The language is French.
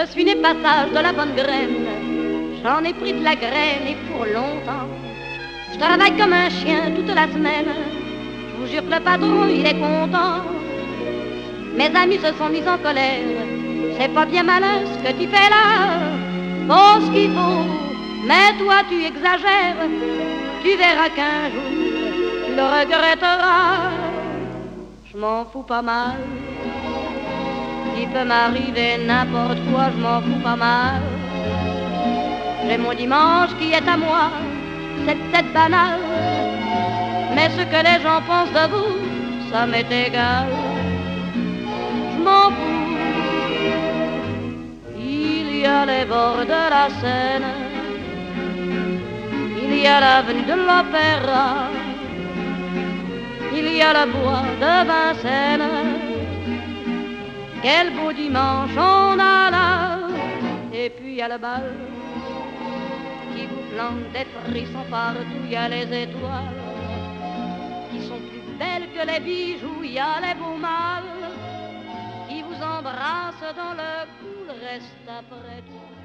suis né passage de la bonne graine, j'en ai pris de la graine et pour longtemps. Je travaille comme un chien toute la semaine, je vous jure que le patron il est content. Mes amis se sont mis en colère, c'est pas bien malin ce que tu fais là. Bon ce qu'il faut, mais toi tu exagères, tu verras qu'un jour tu le regretteras. Je m'en fous pas mal, il peut m'arriver n'importe quoi, je m'en fous pas mal. J'ai mon dimanche qui est à moi, c'est peut-être banal, mais ce que les gens pensent de vous, ça m'est égal. Je m'en fous. Il y a les bords de la Seine, il y a l'avenue de l'Opéra, il y a le bois de Vincennes. Quel beau dimanche on a là. Et puis il y a le bal qui vous plante des frissons partout. Il y a les étoiles qui sont plus belles que les bijoux. Il y a les beaux mâles qui vous embrassent dans le cou. Le reste après tout,